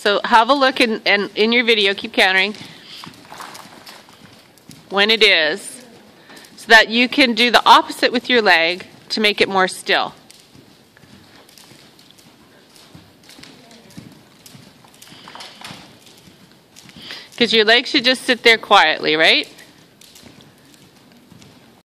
So have a look and in your video, keep counting when it is, so that you can do the opposite with your leg to make it more still. Because your leg should just sit there quietly, right?